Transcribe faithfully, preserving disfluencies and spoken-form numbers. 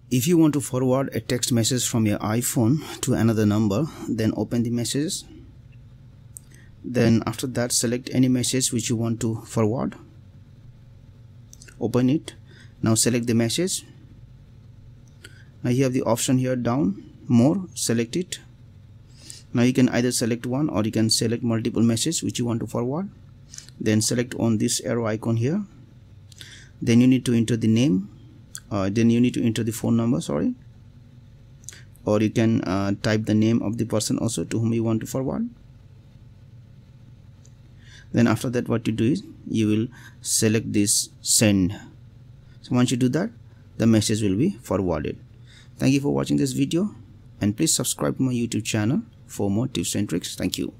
If you want to forward a text message from your iPhone to another number, then open the messages. Then after that, select any message which you want to forward. Open it. Now select the message. Now you have the option here down, more, select it. Now you can either select one or you can select multiple messages which you want to forward. Then select on this arrow icon here. Then you need to enter the name. Uh, then you need to enter the phone number, sorry. Or you can uh, type the name of the person also to whom you want to forward. Then after that, what you do is you will select this send. So once you do that, the message will be forwarded. Thank you for watching this video, and please subscribe to my YouTube channel for more tips and tricks. Thank you.